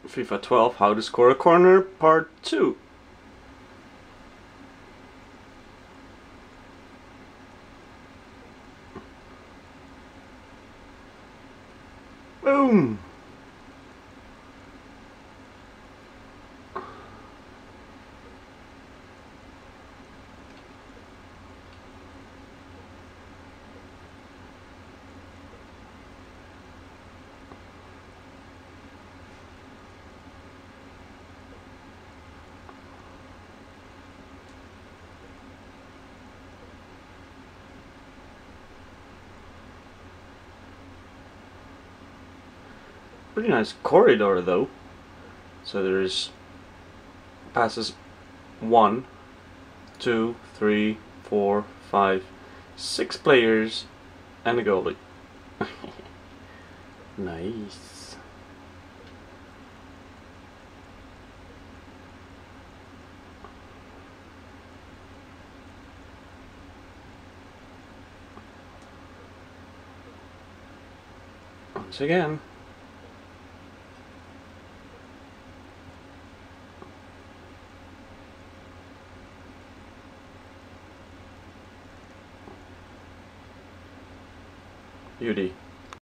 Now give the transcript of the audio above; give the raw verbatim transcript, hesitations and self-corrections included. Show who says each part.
Speaker 1: FIFA twelve, How to Score a Corner, Part two. Boom! Pretty nice corridor though. So there's passes one, two, three, four, five, six players and a goalie. Nice. Once again. Beauty.